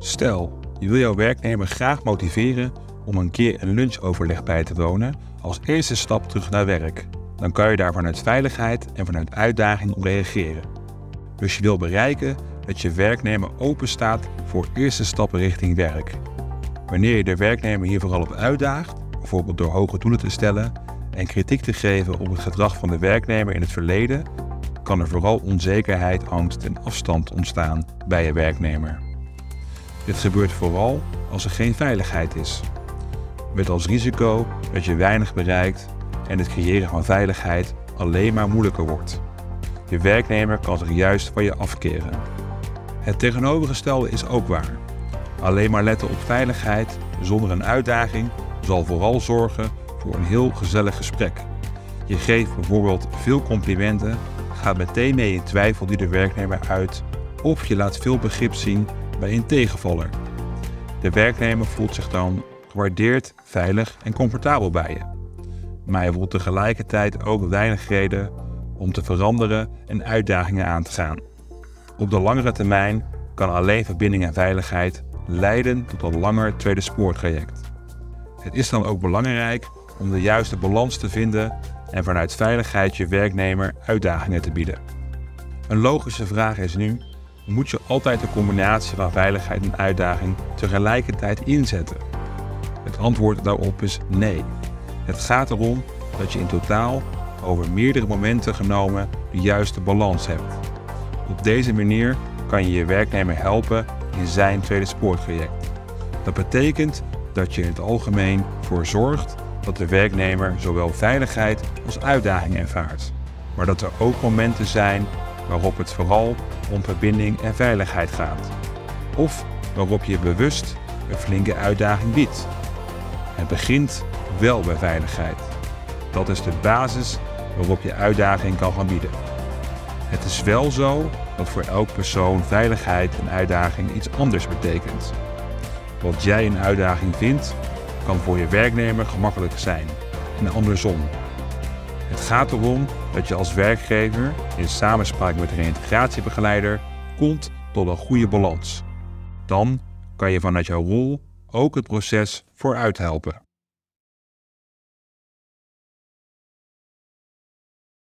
Stel, je wil jouw werknemer graag motiveren om een keer een lunchoverleg bij te wonen als eerste stap terug naar werk. Dan kan je daar vanuit veiligheid en vanuit uitdaging op reageren. Dus je wil bereiken dat je werknemer open staat voor eerste stappen richting werk. Wanneer je de werknemer hier vooral op uitdaagt, bijvoorbeeld door hoge doelen te stellen en kritiek te geven op het gedrag van de werknemer in het verleden, kan er vooral onzekerheid, angst en afstand ontstaan bij je werknemer. Dit gebeurt vooral als er geen veiligheid is. Met als risico dat je weinig bereikt en het creëren van veiligheid alleen maar moeilijker wordt. Je werknemer kan zich juist van je afkeren. Het tegenovergestelde is ook waar. Alleen maar letten op veiligheid zonder een uitdaging zal vooral zorgen voor een heel gezellig gesprek. Je geeft bijvoorbeeld veel complimenten, gaat meteen mee in twijfel die de werknemer uit of je laat veel begrip zien bij een tegenvaller. De werknemer voelt zich dan gewaardeerd, veilig en comfortabel bij je. Maar hij voelt tegelijkertijd ook weinig reden om te veranderen en uitdagingen aan te gaan. Op de langere termijn kan alleen verbinding en veiligheid leiden tot een langer tweede spoortraject. Het is dan ook belangrijk om de juiste balans te vinden en vanuit veiligheid je werknemer uitdagingen te bieden. Een logische vraag is nu: moet je altijd de combinatie van veiligheid en uitdaging tegelijkertijd inzetten? Het antwoord daarop is nee. Het gaat erom dat je in totaal over meerdere momenten genomen de juiste balans hebt. Op deze manier kan je je werknemer helpen in zijn tweede spoortraject. Dat betekent dat je in het algemeen voor zorgt dat de werknemer zowel veiligheid als uitdaging ervaart. Maar dat er ook momenten zijn waarop het vooral om verbinding en veiligheid gaat. Of waarop je bewust een flinke uitdaging biedt. Het begint wel bij veiligheid. Dat is de basis waarop je uitdaging kan gaan bieden. Het is wel zo dat voor elk persoon veiligheid en uitdaging iets anders betekent. Wat jij een uitdaging vindt, kan voor je werknemer gemakkelijk zijn en andersom. Het gaat erom dat je als werkgever in samenspraak met de reïntegratiebegeleider komt tot een goede balans. Dan kan je vanuit jouw rol ook het proces vooruit helpen.